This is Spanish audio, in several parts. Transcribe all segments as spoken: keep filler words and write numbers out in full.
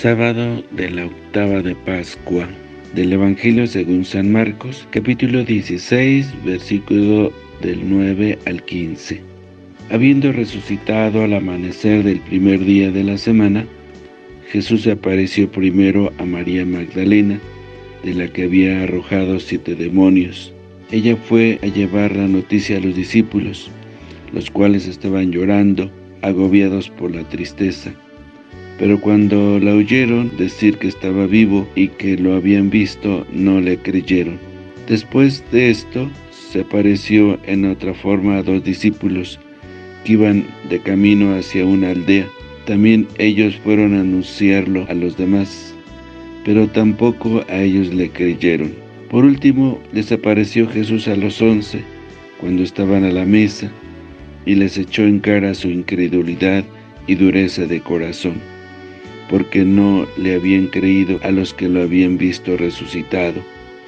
Sábado de la octava de Pascua, del Evangelio según San Marcos, capítulo dieciséis, versículo del nueve al quince. Habiendo resucitado al amanecer del primer día de la semana, Jesús se apareció primero a María Magdalena, de la que había arrojado siete demonios. Ella fue a llevar la noticia a los discípulos, los cuales estaban llorando, agobiados por la tristeza. Pero cuando la oyeron decir que estaba vivo y que lo habían visto, no le creyeron. Después de esto, se apareció en otra forma a dos discípulos que iban de camino hacia una aldea. También ellos fueron a anunciarlo a los demás, pero tampoco a ellos le creyeron. Por último, les apareció Jesús a los once, cuando estaban a la mesa, y les echó en cara su incredulidad y dureza de corazón, porque no le habían creído a los que lo habían visto resucitado.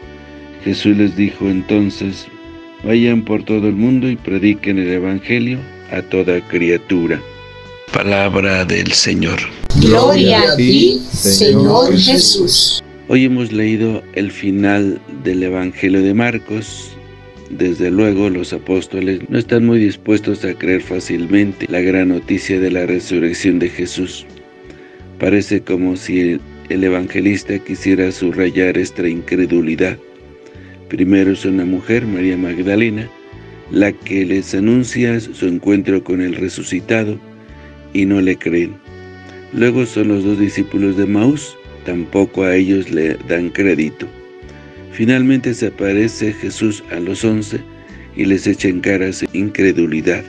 Jesús les dijo entonces: vayan por todo el mundo y prediquen el Evangelio a toda criatura. Palabra del Señor. Gloria a ti, Señor Jesús. Hoy hemos leído el final del Evangelio de Marcos. Desde luego, los apóstoles no están muy dispuestos a creer fácilmente la gran noticia de la resurrección de Jesús. Parece como si el evangelista quisiera subrayar esta incredulidad. Primero es una mujer, María Magdalena, la que les anuncia su encuentro con el resucitado y no le creen. Luego son los dos discípulos de Maús, tampoco a ellos le dan crédito. Finalmente se aparece Jesús a los once y les echa en cara su incredulidad.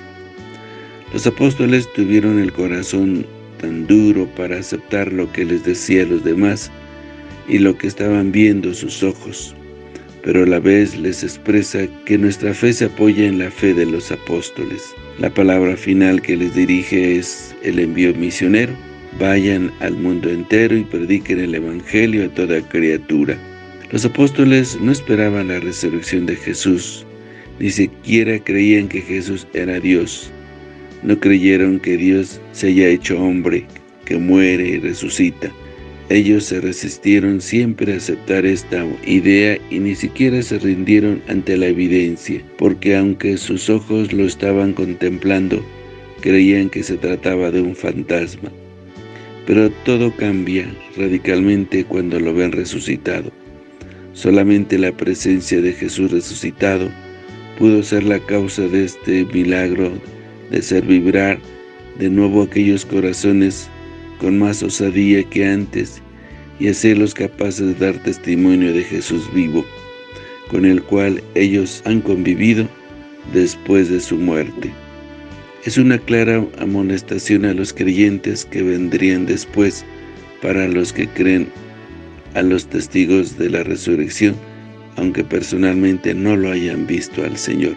Los apóstoles tuvieron el corazón tan duro para aceptar lo que les decía a los demás y lo que estaban viendo sus ojos, pero a la vez les expresa que nuestra fe se apoya en la fe de los apóstoles. La palabra final que les dirige es el envío misionero: vayan al mundo entero y prediquen el Evangelio a toda criatura. Los apóstoles no esperaban la resurrección de Jesús, ni siquiera creían que Jesús era Dios. No creyeron que Dios se haya hecho hombre, que muere y resucita. Ellos se resistieron siempre a aceptar esta idea y ni siquiera se rindieron ante la evidencia, porque aunque sus ojos lo estaban contemplando, creían que se trataba de un fantasma. Pero todo cambia radicalmente cuando lo ven resucitado. Solamente la presencia de Jesús resucitado pudo ser la causa de este milagro, de hacer vibrar de nuevo aquellos corazones con más osadía que antes y hacerlos capaces de dar testimonio de Jesús vivo, con el cual ellos han convivido después de su muerte. Es una clara amonestación a los creyentes que vendrían después, para los que creen a los testigos de la resurrección, aunque personalmente no lo hayan visto al Señor.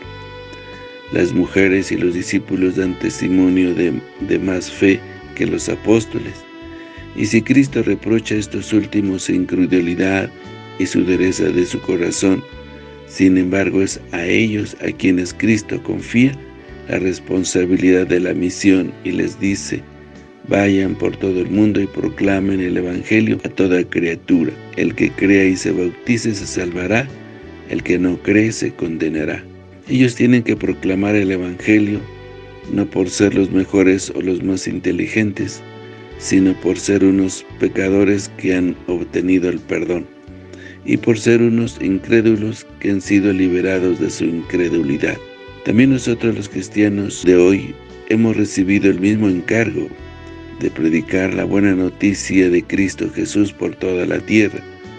Las mujeres y los discípulos dan testimonio de, de más fe que los apóstoles. Y si Cristo reprocha a estos últimos su incredulidad y su dureza de su corazón, sin embargo es a ellos a quienes Cristo confía la responsabilidad de la misión y les dice: vayan por todo el mundo y proclamen el Evangelio a toda criatura. El que crea y se bautice se salvará, el que no cree se condenará. Ellos tienen que proclamar el Evangelio, no por ser los mejores o los más inteligentes, sino por ser unos pecadores que han obtenido el perdón, y por ser unos incrédulos que han sido liberados de su incredulidad. También nosotros los cristianos de hoy hemos recibido el mismo encargo de predicar la buena noticia de Cristo Jesús por toda la tierra.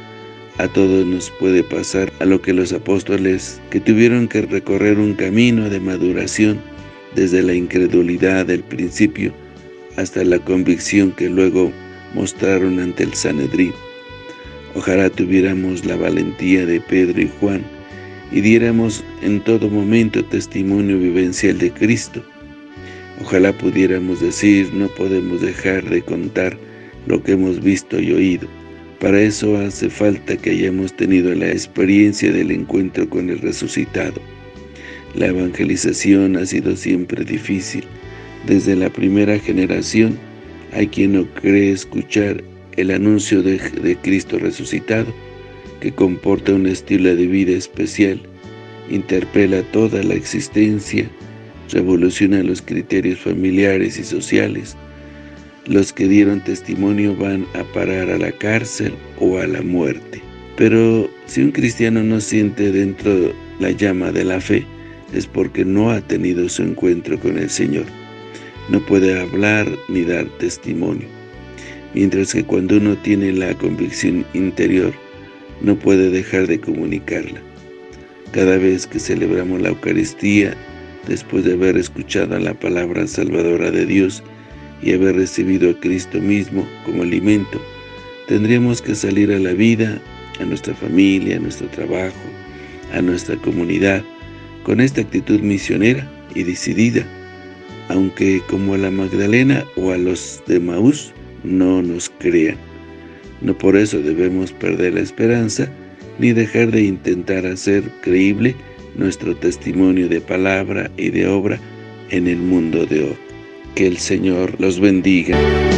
A todos nos puede pasar a lo que los apóstoles, que tuvieron que recorrer un camino de maduración desde la incredulidad del principio hasta la convicción que luego mostraron ante el Sanedrín. Ojalá tuviéramos la valentía de Pedro y Juan y diéramos en todo momento testimonio vivencial de Cristo. Ojalá pudiéramos decir: no podemos dejar de contar lo que hemos visto y oído. Para eso hace falta que hayamos tenido la experiencia del encuentro con el resucitado. La evangelización ha sido siempre difícil. Desde la primera generación hay quien no cree escuchar el anuncio de, de Cristo resucitado, que comporta un estilo de vida especial, interpela toda la existencia, revoluciona los criterios familiares y sociales. Los que dieron testimonio van a parar a la cárcel o a la muerte. Pero si un cristiano no siente dentro la llama de la fe, es porque no ha tenido su encuentro con el Señor. No puede hablar ni dar testimonio. Mientras que cuando uno tiene la convicción interior, no puede dejar de comunicarla. Cada vez que celebramos la Eucaristía, después de haber escuchado la palabra salvadora de Dios y haber recibido a Cristo mismo como alimento, tendríamos que salir a la vida, a nuestra familia, a nuestro trabajo, a nuestra comunidad, con esta actitud misionera y decidida, aunque como a la Magdalena o a los de Maús no nos crean. No por eso debemos perder la esperanza, ni dejar de intentar hacer creíble nuestro testimonio de palabra y de obra en el mundo de hoy. Que el Señor los bendiga.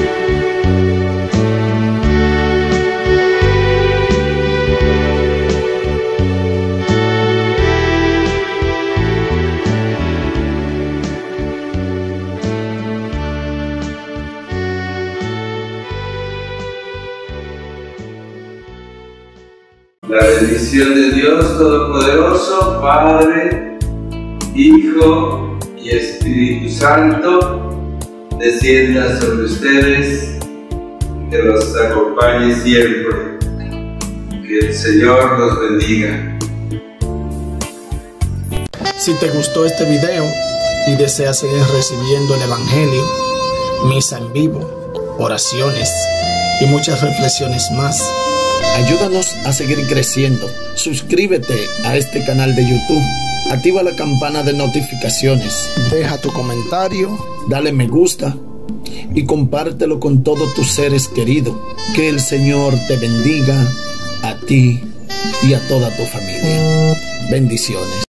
La bendición de Dios Todopoderoso, Padre, Hijo y Espíritu Santo, descienda sobre ustedes, que los acompañe siempre. Que el Señor los bendiga. Si te gustó este video y deseas seguir recibiendo el Evangelio, misa en vivo, oraciones y muchas reflexiones más, ayúdanos a seguir creciendo. Suscríbete a este canal de YouTube, activa la campana de notificaciones, deja tu comentario, dale me gusta y compártelo con todos tus seres queridos. Que el Señor te bendiga a ti y a toda tu familia. Bendiciones.